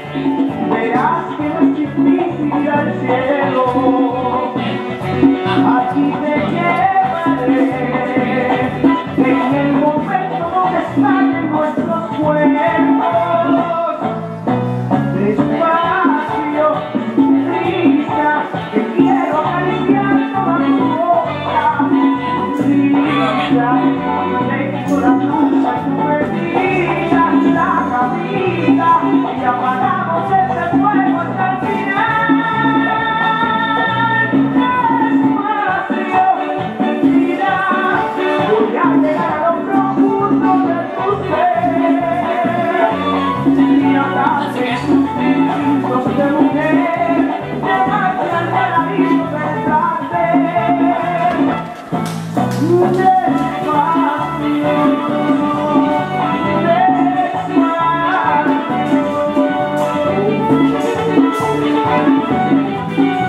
verás que no es difícil ir al cielo. Aquí te llevaré en el momento donde estallen nuestros cuerpos. Despacio, risa, que quiero acariciar toda mi boca. Risa, tengo la blusa y tu bebida y la camisa, y apagamos ese fuego hasta el final. Despacio, mira, voy a llegar a lo profundo de tu ser. Y hablaste instintos de mujer, llegaste al paraíso del placer. Despacio, despacio.